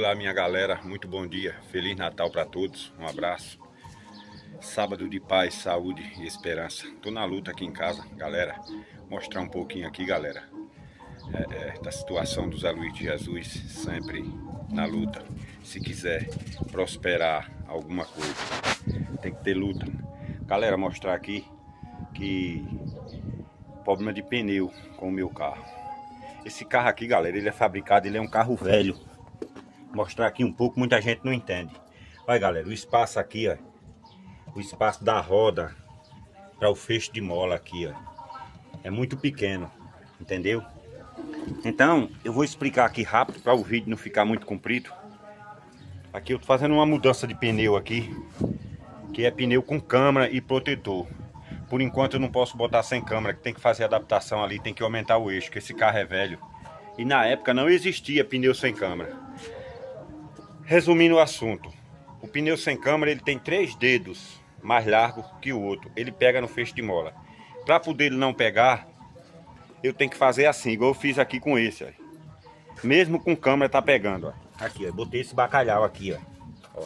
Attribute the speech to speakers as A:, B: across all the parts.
A: Olá minha galera, muito bom dia, Feliz Natal para todos, um abraço. Sábado de paz, saúde e esperança. Tô na luta aqui em casa, galera. Mostrar um pouquinho aqui, galera, da situação do Zé Luiz de Jesus, sempre na luta. Se quiser prosperar alguma coisa, tem que ter luta. Galera, mostrar aqui que problema de pneu com o meu carro. Esse carro aqui, galera, ele é fabricado, ele é um carro velho. Mostrar aqui um pouco, muita gente não entende. Olha, galera, o espaço aqui, ó, o espaço da roda para o fecho de mola aqui, ó, é muito pequeno, entendeu? Então, eu vou explicar aqui rápido para o vídeo não ficar muito comprido. Aqui eu tô fazendo uma mudança de pneu aqui, que é pneu com câmara e protetor. Por enquanto eu não posso botar sem câmara, que tem que fazer adaptação ali, tem que aumentar o eixo, que esse carro é velho. E na época não existia pneu sem câmara. Resumindo o assunto, o pneu sem câmara ele tem 3 dedos mais largo que o outro. Ele pega no fecho de mola. Para poder ele não pegar, eu tenho que fazer assim, igual eu fiz aqui com esse, ó. Mesmo com câmera tá pegando, ó. Aqui, ó, botei esse bacalhau aqui, ó.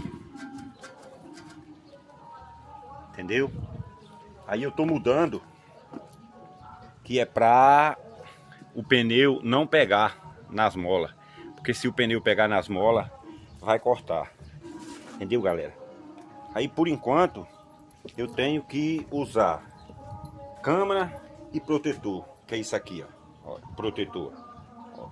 A: Entendeu? Aí eu tô mudando, que é pra o pneu não pegar nas molas. Porque se o pneu pegar nas molas, vai cortar. Entendeu, galera? Aí por enquanto eu tenho que usar câmara e protetor, que é isso aqui, ó, protetor. Ó.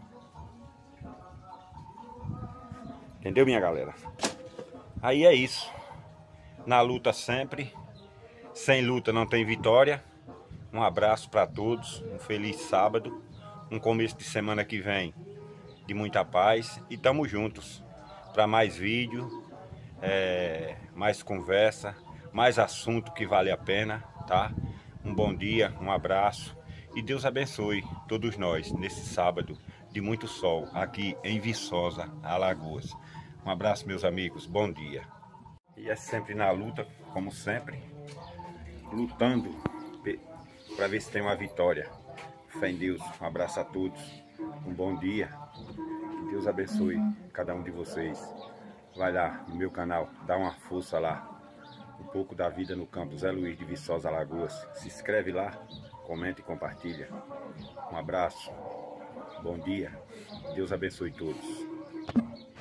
A: Entendeu, minha galera? Aí é isso. Na luta sempre. Sem luta não tem vitória. Um abraço para todos, um feliz sábado, um começo de semana que vem de muita paz e tamo juntos para mais vídeo, mais conversa, mais assunto que vale a pena, tá? Um bom dia, um abraço e Deus abençoe todos nós nesse sábado de muito sol aqui em Viçosa, Alagoas. Um abraço, meus amigos, bom dia. E é sempre na luta, como sempre, lutando para ver se tem uma vitória. Fé em Deus, um abraço a todos, um bom dia, que Deus abençoe cada um de vocês. Vai lá no meu canal, dá uma força lá, um pouco da vida no campo, Zé Luiz de Viçosa, Alagoas. Se inscreve lá, comenta e compartilha. Um abraço, bom dia, Deus abençoe todos.